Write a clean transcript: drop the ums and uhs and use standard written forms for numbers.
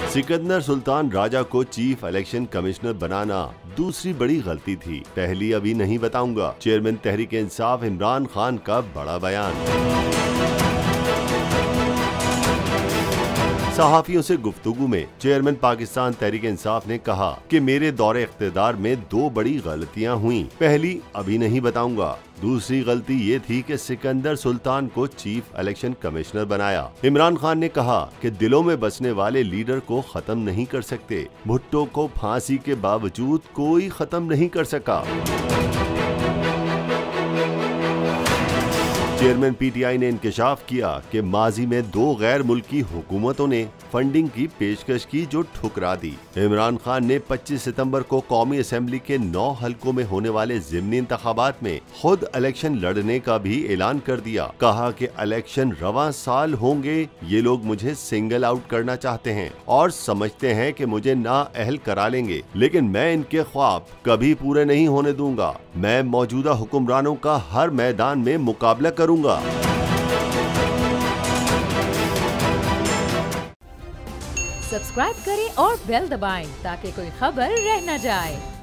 सिकंदर सुल्तान राजा को chief election commissioner बनाना दूसरी बड़ी गलती थी, पहली अभी नहीं बताऊंगा। चेयरमैन तहरीक इंसाफ इमरान खान का बड़ा बयान। सहाफियों से गुफ्तगू में चेयरमैन पाकिस्तान तहरीक इंसाफ ने कहा कि मेरे दौरे इख्तिदार में दो बड़ी गलतियां हुई, पहली अभी नहीं बताऊंगा, दूसरी गलती ये थी कि सिकंदर सुल्तान को चीफ इलेक्शन कमिश्नर बनाया। इमरान खान ने कहा कि दिलों में बसने वाले लीडर को खत्म नहीं कर सकते। भुट्टो को फांसी के बावजूद कोई खत्म नहीं कर सका। चेयरमैन पीटीआई ने इंकशाफ किया कि माजी में दो गैर मुल्की हुकूमतों ने फंडिंग की पेशकश की जो ठुकरा दी। इमरान खान ने 25 सितंबर को कौमी असेंबली के 9 हलकों में होने वाले ज़िमनी इंतखाबात में खुद इलेक्शन लड़ने का भी ऐलान कर दिया। कहा कि इलेक्शन रवां साल होंगे, ये लोग मुझे सिंगल आउट करना चाहते हैं और समझते हैं कि मुझे नाअहल करा लेंगे, लेकिन मैं इनके ख्वाब कभी पूरे नहीं होने दूंगा। मैं मौजूदा हुक्मरानों का हर मैदान में मुकाबला करूंगा। सब्सक्राइब करें और बेल दबाएं ताकि कोई खबर रह न जाए।